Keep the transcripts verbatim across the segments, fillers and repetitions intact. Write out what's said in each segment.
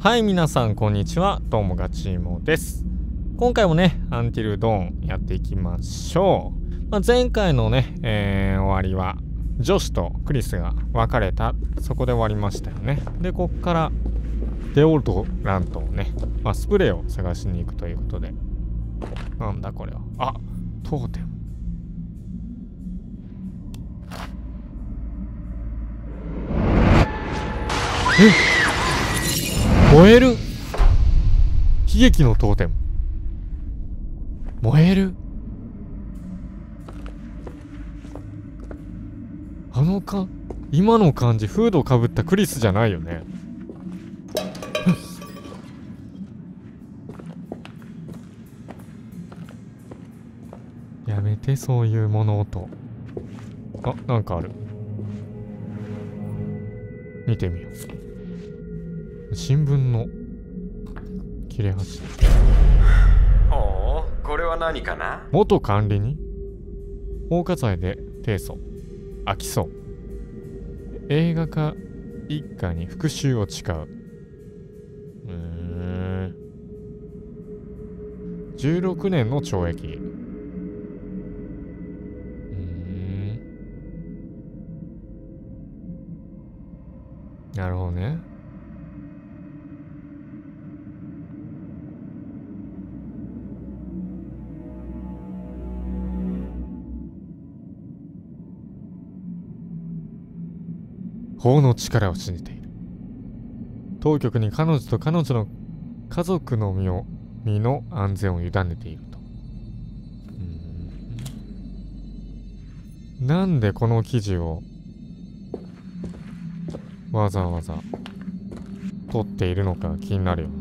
はい、皆さんこんにちは。どうもガチーモです。今回もね、アンティルドーンやっていきましょう。まあ、前回のね、えー、終わりはジョシュとクリスが別れた、そこで終わりましたよね。で、こっからデオルトラントをね、まあ、スプレーを探しに行くということで。なんだこれは。あ、トーテム。え、燃える。悲劇のトーテム。燃える。あのか、今の感じフードかぶったクリスじゃないよね。やめて、そういう物音。あ、なんかある。見てみよう。新聞の切れ端。 おお、これは何かな。 元管理人放火罪で提訴。飽きそう。映画化一家に復讐を誓う。うーん。じゅうろくねんの懲役。うーん。なるほどね。法の力を信じている。当局に彼女と彼女の家族の身を身の安全を委ねていると。うーん、なんでこの記事をわざわざ取っているのか気になるよね。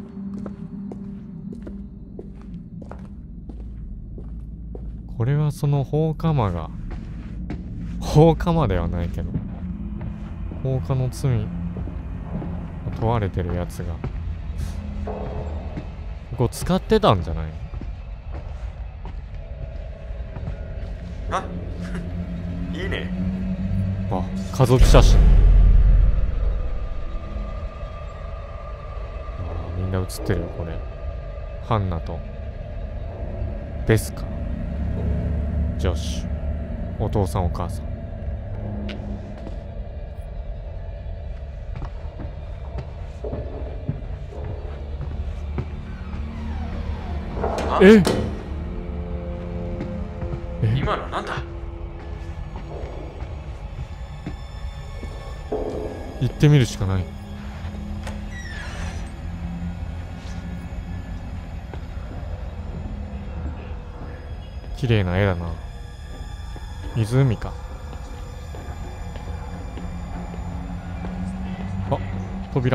これはその放火魔が、放火魔ではないけど放火の罪問われてるやつがここ使ってたんじゃないの。 あいいね。 あ、家族写真。あ、みんな写ってるよこれ。ハンナとベスカ、ジョシュ、お父さんお母さん。ええ、 今のなんだ。 行ってみるしかない。綺麗な絵だな。湖か。あ、扉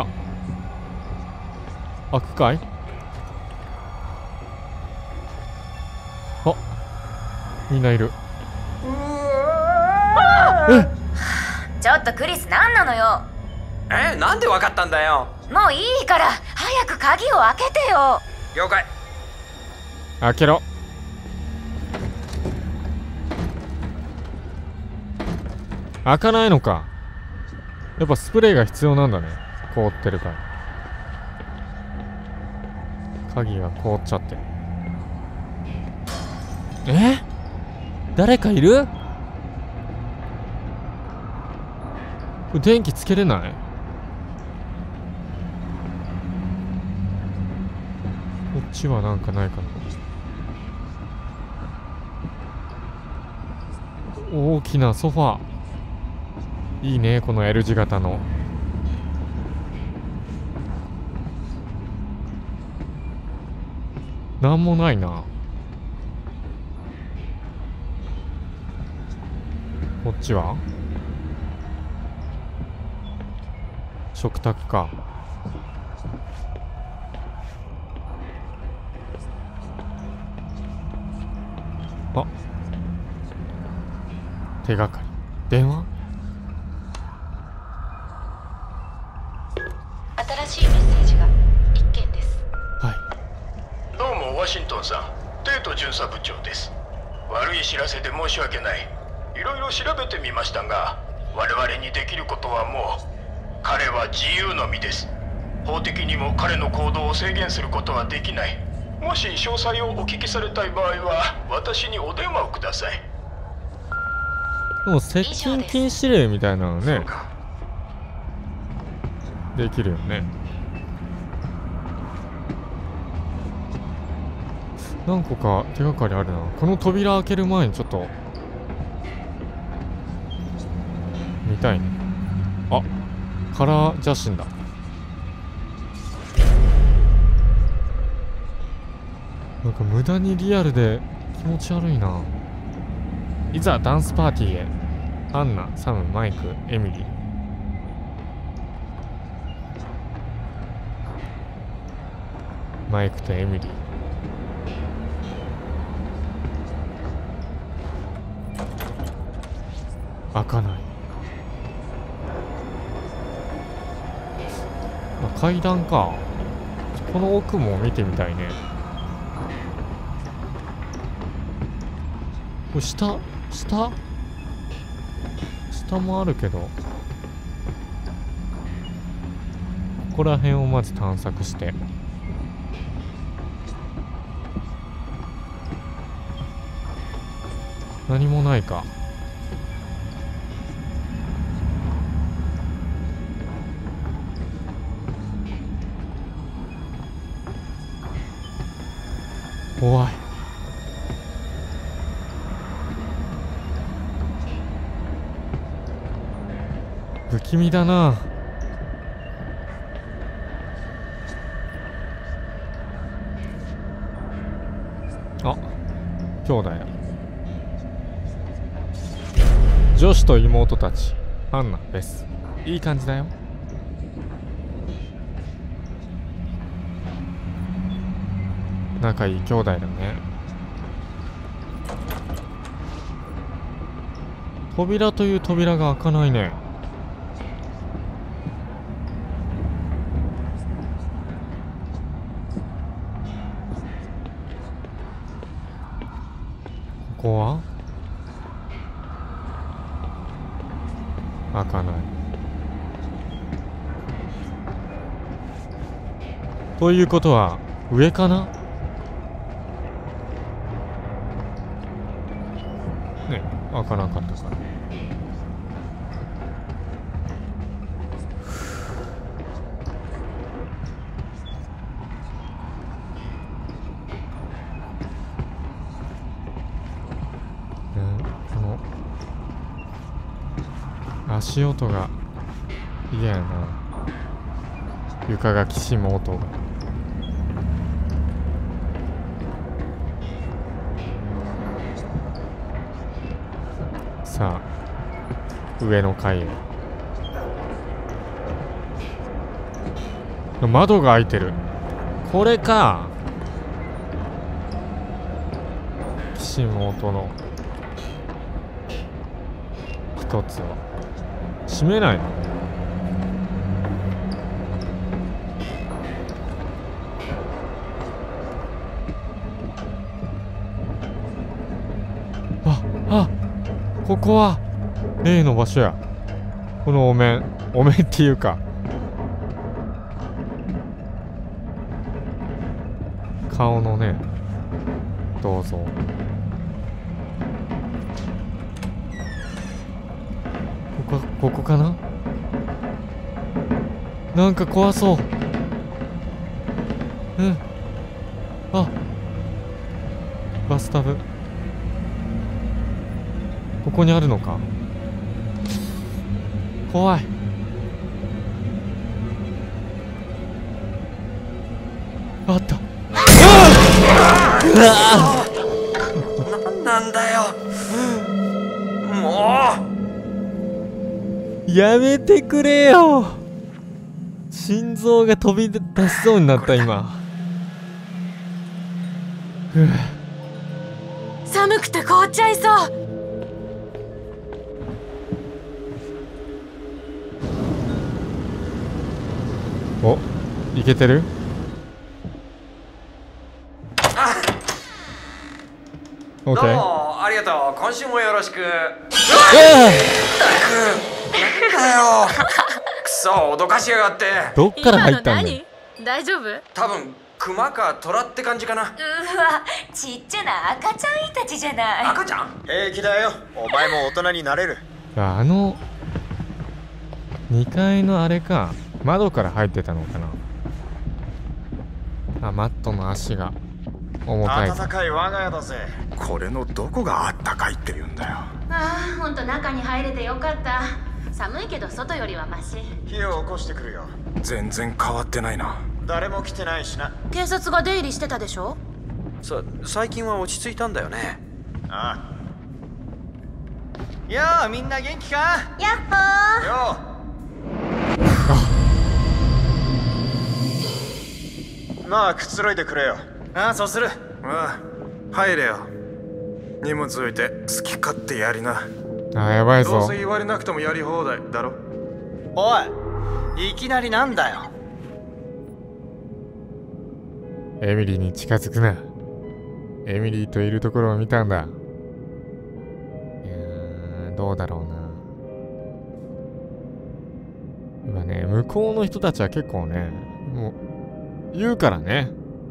開くかい。あ、みんないる。え、 ちょっとクリス、何なのよ。 え、なんでわかったんだよ。 もういいから早く鍵を開けてよ。 了解。 開けろ。開かないのか。やっぱスプレーが必要なんだね。凍ってるから。鍵が凍っちゃってる。え？誰かいる？これ電気つけれない？こっちはなんかないかな。大きなソファー。いいね、この L 字型の。なんもないな。こっちは食卓か。あ、手がかり。電話。 新しいメッセージが一件です。 はい。 どうもワシントンさん、テート巡査部長です。悪い知らせで申し訳ない。いろいろ調べてみましたが、我々にできることはもう、彼は自由の身です。 法的にも彼の行動を制限することはできない。もし詳細をお聞きされたい場合は私にお電話をください。 でも接近禁止令みたいなのねできるよね。何個か手がかりあるな。この扉開ける前にちょっと見たいね。あ、カラー写真だ。なんか無駄にリアルで気持ち悪いな。いざダンスパーティーへ。アンナ、サム、マイク、エミリー。マイクとエミリー。開かない。あ、階段か。この奥も見てみたいね。これ下下下もあるけど、ここら辺をまず探索して。何もないか。怖い。不気味だな。あ、兄弟や。女子と妹たち、アンナ、ベス。いい感じだよ。仲いい兄弟だね。扉という扉が開かないね。ここは開かない。ということは上かなね。開かなかったから。足音が嫌やな。床がきしむ音が。さあ上の階へ。窓が開いてる。これか。きしむ音の一つは閉めないの。あ、あ、ここは例の場所や。このお面、お面っていうか顔のね銅像。ここ、ここかな。なんか怖そう。うん。あ、バスタブここにあるのか。怖い。あった。うわな、なんだよもうやめてくれよ。心臓が飛び出しそうになった今。ふう。 寒くて凍っちゃいそう。 お、いけてる？ う、 オッケー。 どうもありがとう。今週もよろしく。 えなんだよくそそう脅かしやがって。 どっから入ったんだよ。 今の何？大丈夫？ 多分クマかトラって感じかな。 うわ、ちっちゃな赤ちゃんいたちじゃない。 赤ちゃん？ 平気だよ、お前も大人になれる。 あのにかいのあれか、窓から入ってたのかな。あ、マットの足が重たい。 暖かい我が家だぜ。これのどこがあったかいって言うんだよ。 ああ、ほんと中に入れてよかった。寒いけど外よりはマシ。 火を起こしてくるよ。全然変わってないな。誰も来てないしな。 警察が出入りしてたでしょ。 さ最近は落ち着いたんだよね。 ああ。やあ、みんな元気か？ やっほー。 よう。まあくつろいでくれよ。ああ、そうする。ああ、入れよ。荷物置いて好き勝手やりな。 あ、やばいぞ。 どうせ言われなくてもやり放題だろ。おい、いきなりなんだよ。 エミリーに近づくな。エミリーといるところを見たんだ。いやー、どうだろうな。今ね、向こうの人たちは結構ね、もう言うからね。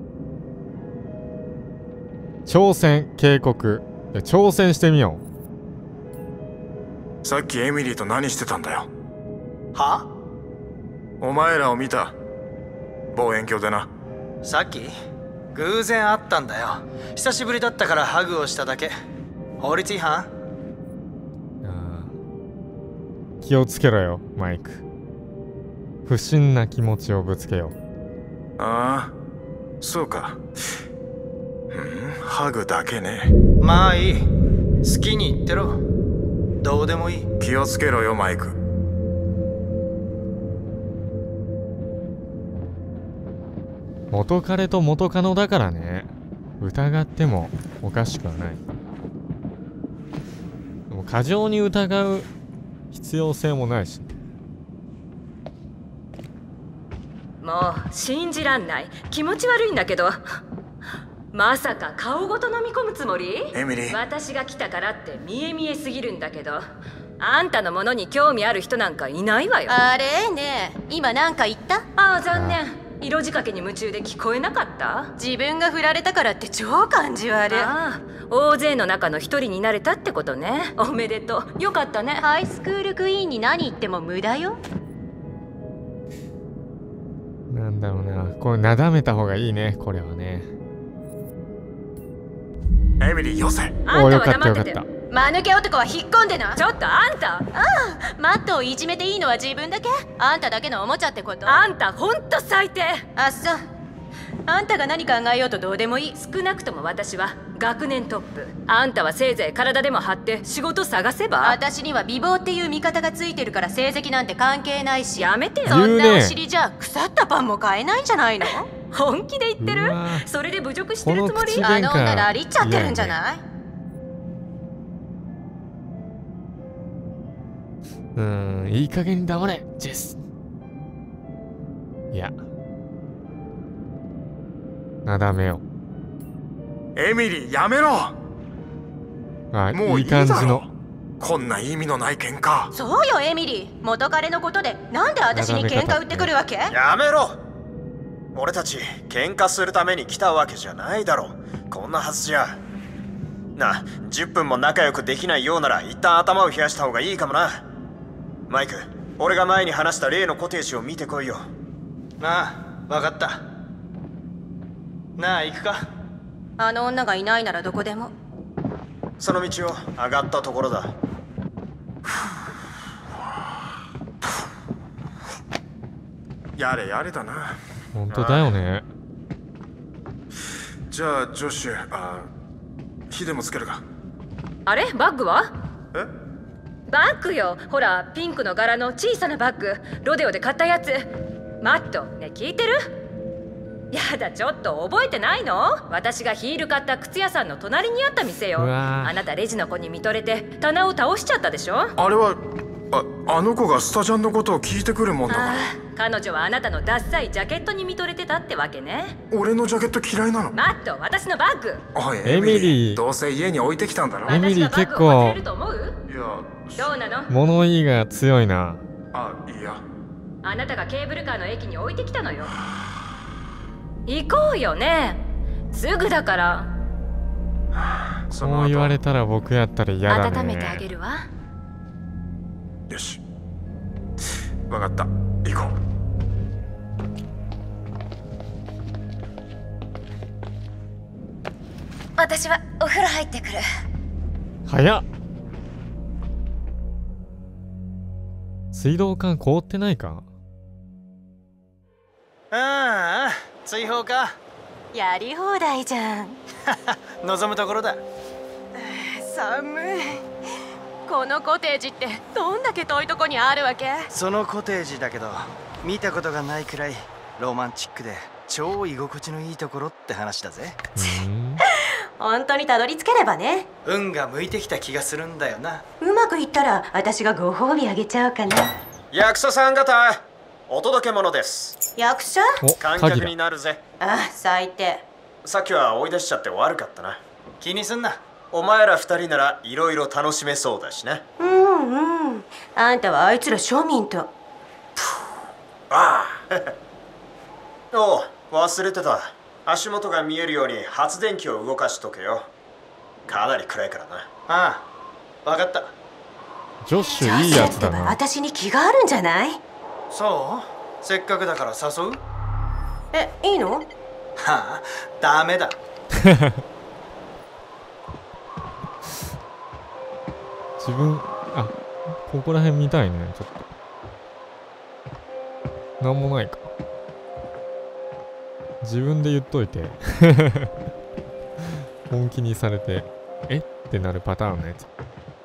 挑戦、警告。いや、挑戦してみよう。さっきエミリーと何してたんだよ。 は？ お前らを見た。望遠鏡でな。 さっき偶然会ったんだよ。久しぶりだったからハグをしただけ。法律違反？ う。あー、気をつけろよ、マイク。不審な気持ちをぶつけよう。 ああ、そうか。うん、ハグだけね。 まあいい。好きに言ってろ。どうでもいい。 気をつけろよ、マイク。 元彼と元カノだからね、疑ってもおかしくはない。でも過剰に疑う必要性もないし。 もう信じらんない。気持ち悪いんだけど。まさか顔ごと飲み込むつもり？ エミリー、 私が来たからって見え見えすぎるんだけど、あんたのものに興味ある人なんかいないわよ。 あれねえ、今なんか言った？ ああ、残念。色仕掛けに夢中で聞こえなかった？ 自分が振られたからって超感じ悪い。 ああ、大勢の中の一人になれたってことね。おめでとう。よかったね。 ハイスクールクイーンに何言っても無駄よ。 なんだろうな、これなだめた方がいいね、これはね。 エミリーよせ。 お、 あんたはよかった黙ってて。 よかった。 間抜け男は引っ込んでな。 ちょっとあんた。 ああ、マットをいじめていいのは自分だけ？あんただけのおもちゃってこと？ あんたほんと最低。 あっそう。あんたが何考えようとどうでもいい。 少なくとも私は学年トップ。あんたはせいぜい体でも張って仕事探せば。 私には美貌っていう味方がついてるから成績なんて関係ないし。 やめてよ。 そんなお尻じゃ腐ったパンも買えないんじゃないの？ 本気で言ってる？ うわそれで侮辱してるつもり？ この口あの女ラリっちゃってるんじゃない？ うーん、いい加減に黙れ、ジェス。いや、なだめよエミリーやめろ。 う。あ、いいもういいだろ。 感じの。 こんな意味のない喧嘩。 そうよエミリー、元彼のことでなんで私に喧嘩売ってくるわけ？ やめろ。俺たち喧嘩するために来たわけじゃないだろ。こんなはずじゃ。なあ、じゅっぷんも仲良くできないようなら一旦頭を冷やした方がいいかもな。マイク、俺が前に話した例のコテージを見てこいよ。 ああ、わかった。なあ、行くか。 あの女がいないならどこでも。 その道を上がったところだ。やれやれだな。 本当だよね。 じゃあジョシュ、あ、火でもつけるか。 あれ、バッグは？ え？ バッグよ。ほら、ピンクの柄の小さなバッグ。ロデオで買ったやつ。マット、ね、聞いてる？やだ、ちょっと覚えてないの？私がヒール買った靴屋さんの隣にあった店よ。 うわー、 あなたレジの子に見とれて棚を倒しちゃったでしょ？ あれは、あ、あの子がスタジャンのことを聞いてくるもんだから。 ああ、彼女はあなたのダッサいジャケットに見とれてたってわけね。 俺のジャケット嫌いなの？ マット、私のバッグ。 おい、 エミリーどうせ家に置いてきたんだろ。 エミリー私がバッグを忘れると思う？ いや、 どうなの？ 物言いが強いな。 あ、いや。 あなたがケーブルカーの駅に置いてきたのよ。行こうよね。すぐだから。 そう言われたら僕やったら嫌だね。 温めてあげるわ。 よし、分かった、行こう。 私はお風呂入ってくる。 早っ。水道管凍ってないか？ ああ、追放か。 やり放題じゃん。 望むところだ。 寒い。このコテージってどんだけ遠いとこにあるわけ？ そのコテージだけど見たことがないくらいロマンチックで超居心地のいいところって話だぜ。 本当にたどり着ければね。 運が向いてきた気がするんだよな。 うまくいったら私がご褒美あげちゃおうかな。 役者さん方、お届け物です。 役者？ 観客になるぜ。 あ、最低。 さっきは追い出しちゃって悪かったな。 気にすんな。 お前ら二人ならいろいろ楽しめそうだしね。 うんうん。あんたはあいつら庶民と。 ああおう、忘れてた。足元が見えるように発電機を動かしとけよ。かなり暗いからな。 ああ、分かった。 ジョッシュいいやつだな。 私に気があるんじゃない？ そう？せっかくだから誘う？ え、いいの？はあ、ダメだ。 自分、あ、ここら辺見たいね、ちょっと。なんもないか。自分で言っといて。本気にされて、えってなるパターンのやつ。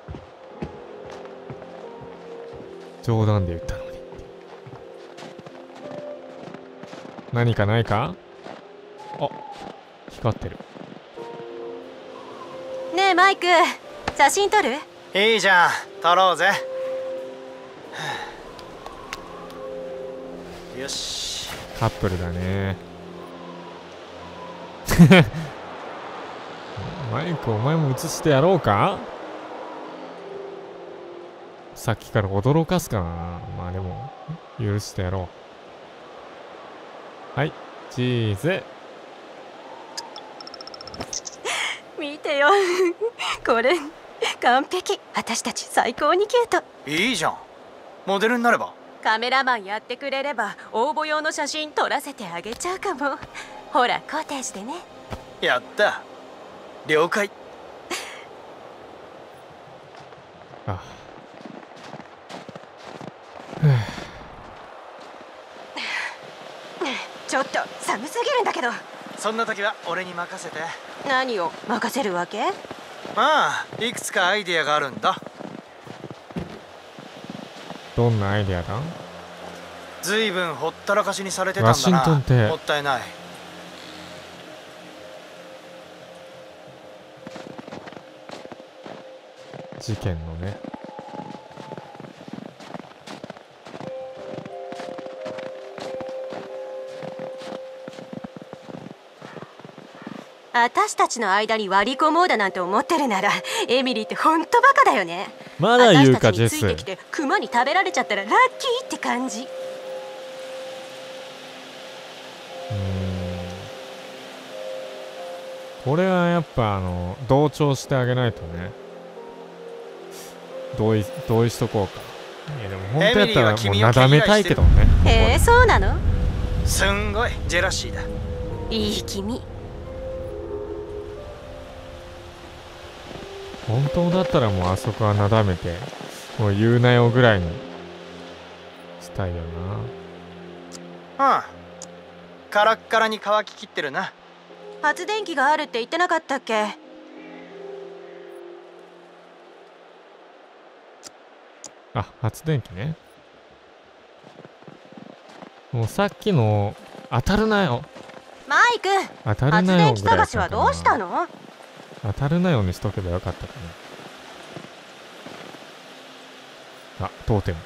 冗談で言ったのに。何かないか？あ、光ってる。 ねえマイク、写真撮る？ いいじゃん、撮ろうぜ。よし。 カップルだね。マイク、お前も映してやろうか？さっきから驚かすかな。まあでも許してやろう。はい、チーズ。 見てよ。これ完璧。私たち最高にキュート。 いいじゃん、モデルになれば。 カメラマンやってくれれば応募用の写真撮らせてあげちゃうかも。ほらコテージでね。 やった、了解。 あ、 ちょっと寒すぎるんだけど。 そんな時は俺に任せて。 何を任せるわけ？ ああ、いくつかアイディアがあるんだ。 どんなアイデアだ？ ずいぶんほったらかしにされてたんだな。 ワシントンってもったいない。 事件のね。 私たちの間に割り込もうだなんて思ってるなら、エミリーってほんとバカだよね。 まだ言うか、ジェス。 私たちについてきてクマに食べられちゃったらラッキーって感じ。 うーん、これはやっぱあの同調してあげないとね。同意同意しとこうか。いやでも本当やったらもうなだめたいけどね。 へえ、そうなの？ すんごいジェラシーだ。 いい君。 本当だったらもうあそこはなだめてもう言うなよぐらいにしたいよな。ああ、カラッカラに乾ききってるな。 発電機があるって言ってなかったっけ？ あ、発電機ね。もうさっきの当たるなよ。 マイク、 当たるなよ発電機探しはどうしたの？ 当たるなようにしとけばよかったかな。あ、当店。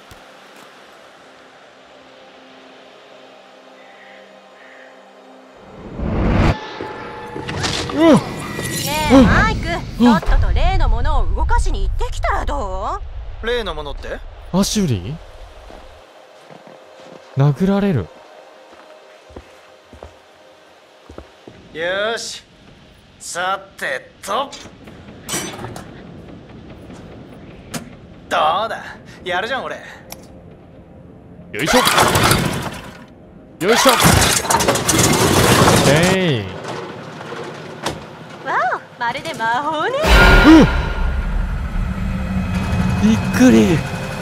ねえマイク、とっとと例のものを動かしに行ってきたらどう？ 例のものって？ アシュリー？ 殴られる。 よーし、さてと、どうだ、やるじゃん俺。 よいしょよいしょ。えい。 わお、まるで魔法ね。 びっくり。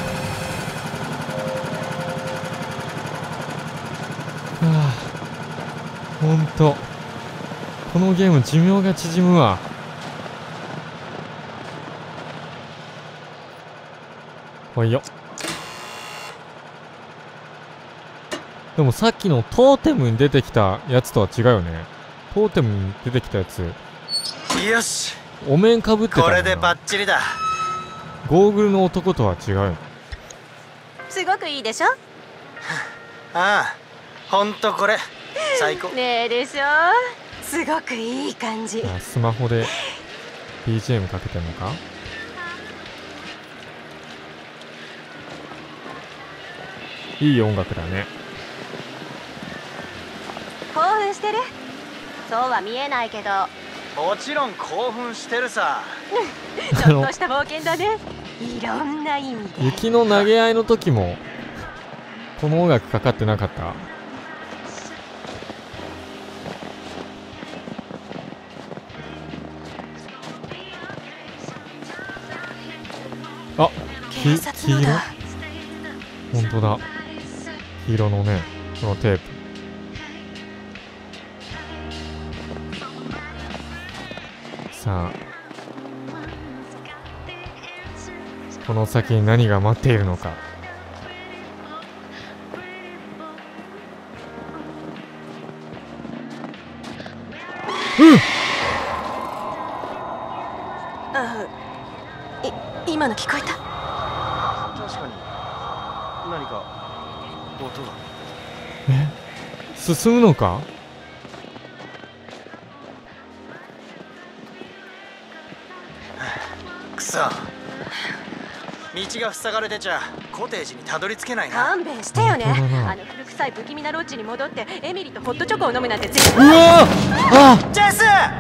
はあ、ほんとこのゲーム寿命が縮むわ。ほいよ。でもさっきのトーテムに出てきたやつとは違うよね。トーテムに出てきたやつ、 よし、 お面かぶってたもんな。 これでバッチリだ。 ゴーグルの男とは違うよ。 すごくいいでしょ。 ああ、ほんとこれ最高。 ねえでしょ。すごくいい感じ。 あ、スマホで ビージーエム かけてんのか。いい音楽だね。 興奮してる？そうは見えないけど。 もちろん興奮してるさ。 ちょっとした冒険だね。いろんな意味で。 雪の投げ合いの時もこの音楽かかってなかった？あ、 警察のだ。 本当だ。黄色のね、このテープ。さあ、この先に何が待っているのか。うん。 あ、い、今の聞こえた？ 確かに何か音が。 え、進むのか？ くそ、道が塞がれてちゃコテージにたどり着けないな。 勘弁してよね。 本当だな。 あの古臭い不気味なロッジに戻ってエミリとホットチョコを飲むなんて絶う対。 わあ、 ジェス。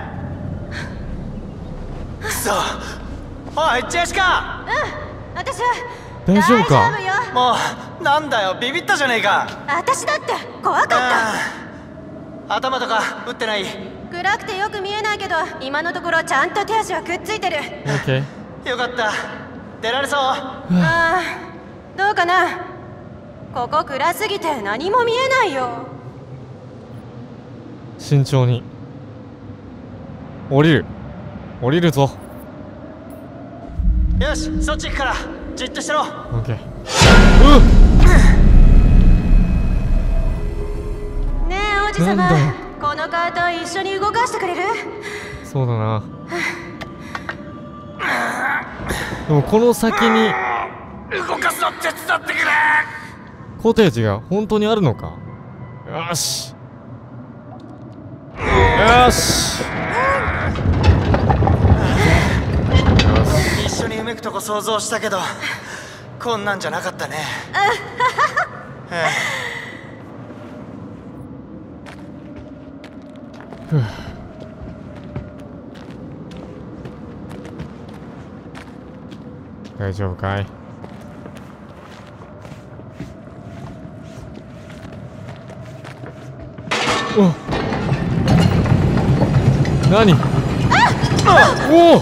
くそ、おいジェシカ。 うん、私は大丈夫か？ 大丈夫よ。 もうなんだよ、ビビったじゃねえか。 私だって怖かった。 ああ、頭とか打ってない？ 暗くてよく見えないけど今のところちゃんと手足はくっついてる。 オッケー。 よかった、出られそう。 ああ、どうかな。ここ暗すぎて何も見えないよ。 慎重に降りる。降りるぞ。 よし、そっち行くからじっとしてろ。 オッケー。 ねえ王子様、 なんだよこのカート一緒に動かしてくれる？ そうだな。でもこの先に動かすの手伝ってくれ。 コテージが本当にあるのか。よしよし一緒にうめくとこ想像したけどこんなんじゃなかったね。 ふう。大丈夫かい？おっ、何？おおおおおおお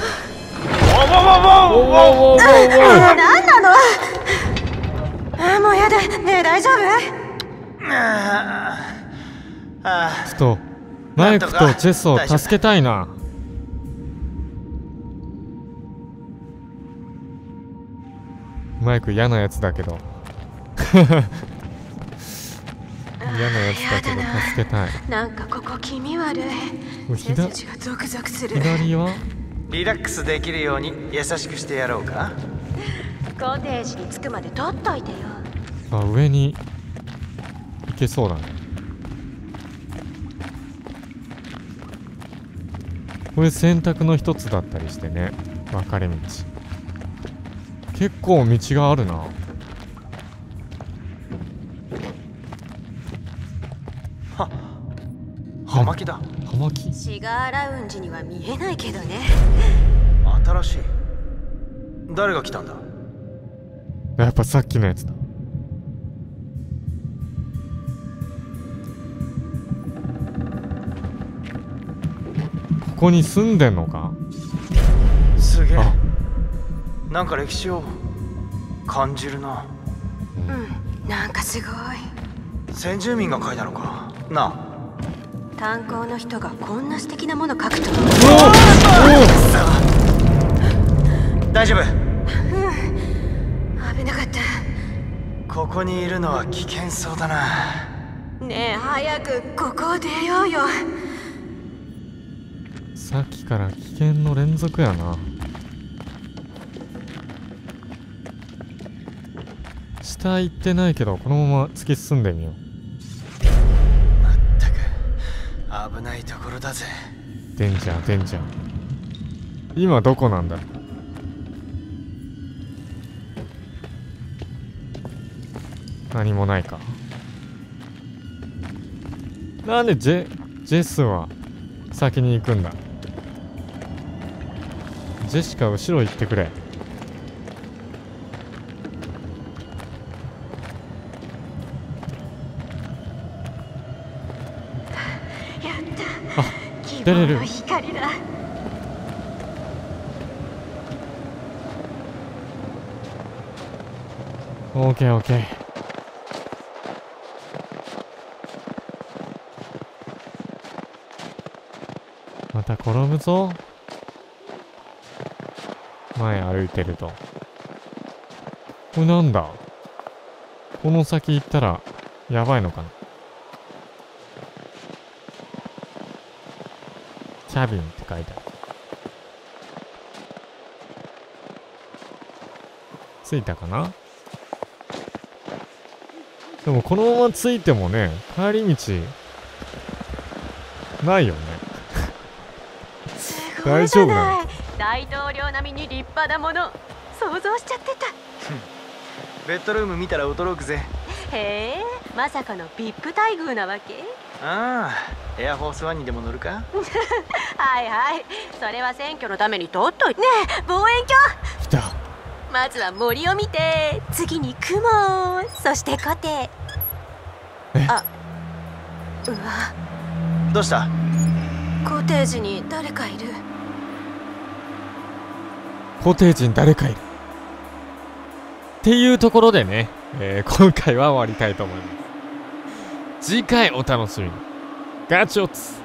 おおお。 何なの？ああ、もうやだ。ねえ大丈夫？ ああ、 ちょっとマイクとチェスを助けたいな。マイク嫌なやつだけど嫌なやつだけど助けたい。 なんかここ気味悪い。背左筋がゾクゾクする。 左はリラックスできるように優しくしてやろうか。 コテージに着くまで取っといてよ。 あ、上に行けそうだね。これ選択の一つだったりしてね。分かれ道結構道があるな。 は葉巻だ。 葉巻？ シガーラウンジには見えないけどね。 新しい。誰が来たんだ？ やっぱさっきのやつだ。ここに住んでんのか？ すげえ。 あ、 なんか歴史を感じるな。 うん、なんかすごい。 先住民が書いたのかなあ。 炭鉱の人がこんな素敵なもの書くと。 大丈夫？ 危なかった。 ここにいるのは危険そうだな。 ねえ、早くここを出ようよ。 さっきから危険の連続やな。下行ってないけどこのまま突き進んでみよう。 まったく危ないところだぜ。 デンジャーデンジャー。今どこなんだ？何もないか。なんでジェジェスは先に行くんだ？ジェシカ後ろ行ってくれ。出れる。 光だ。 オーケーオーケー。また転ぶぞ。前歩いてると。これなんだ？この先行ったらやばいのかな？キャビンって書いてある。着いたかな？でもこのまま着いてもね、帰り道ないよね。大丈夫なの？ 大統領並みに立派なもの想像しちゃってた。 ベッドルーム見たら驚くぜ。 へえ、まさかの ブイアイピー 待遇なわけ？ ああ、エアフォースワンにでも乗るか？ はいはい、それは選挙のために取っといて。ねえ、望遠鏡。 来た。 まずは森を見て、次に雲、そしてコテ。あ、うわ。 どうした？ コテージに誰かいる。 コテージに誰かいる。っていうところでね、えー、今回は終わりたいと思います。次回お楽しみに。ガチョツ。